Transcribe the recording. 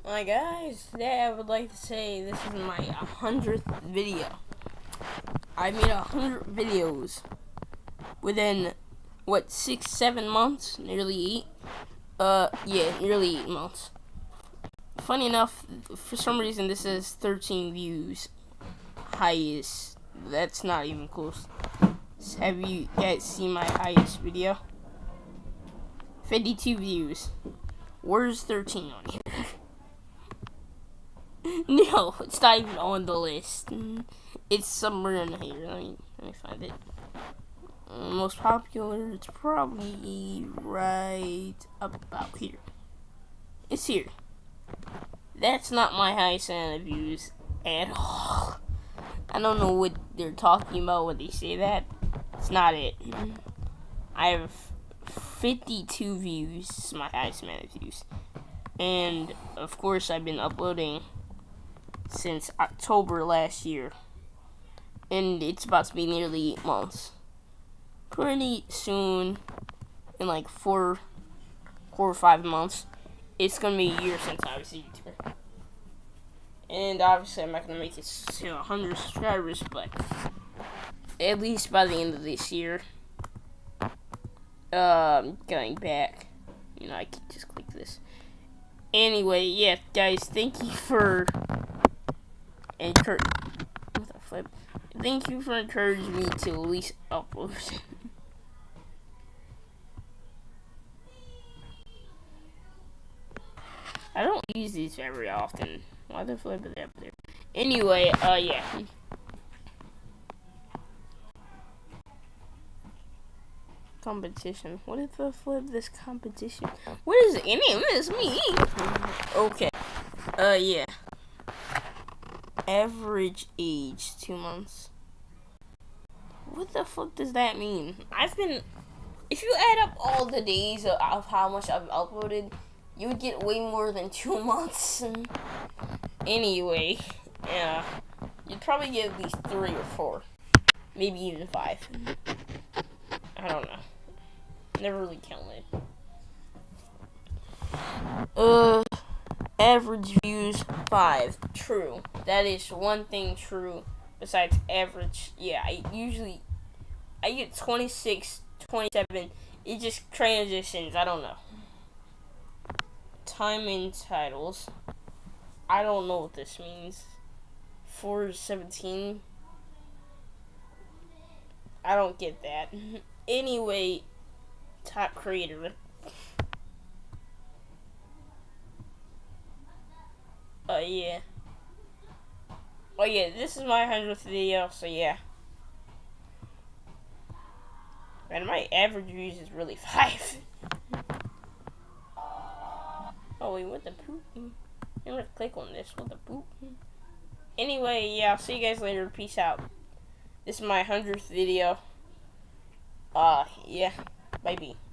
Hi guys, today I would like to say this is my 100th video. I made 100 videos within, what, 6-7 months? Nearly 8? Yeah, nearly 8 months. Funny enough, for some reason this is 13 views. Highest. That's not even close. Have you guys seen my highest video? 52 views. Where's 13 on here? No, it's not even on the list. It's somewhere in here. Let me find it. Most popular, it's probably right about here. It's here. That's not my highest amount of views at all. I don't know what they're talking about when they say that. It's not it. I have 52 views. This is my highest amount of views. And, of course, I've been uploading since October last year, and it's about to be nearly 8 months. Pretty soon, in like 4 or 5 months, it's gonna be a year since I was a YouTuber. And obviously, I'm not gonna make it to 100 subscribers, but at least by the end of this year, going back, I can just click this. Anyway, yeah, guys, thank you for encouraging me to at least upload. I don't use these very often. Why the flip are they up there? Anyway, yeah. Competition. What if I flip this competition? What is any of this me? Okay. Yeah. Average age 2 months. What the fuck does that mean? If you add up all the days of how much I've uploaded, you would get way more than 2 months. Anyway, yeah, you'd probably get at least 3 or 4, maybe even 5. I don't know. Never really counted. Average views 5. True. That is one thing true. Besides average, yeah, I get 26, 27. It just transitions. I don't know. Time in titles. I don't know what this means. 417. I don't get that. Anyway, top creator. Yeah. Oh yeah, this is my 100th video, so yeah. Man, my average views is really 5. Oh wait, what the poop? I'm gonna click on this. What the poop? Anyway, yeah, I'll see you guys later. Peace out. This is my 100th video. Yeah. Bye-bye.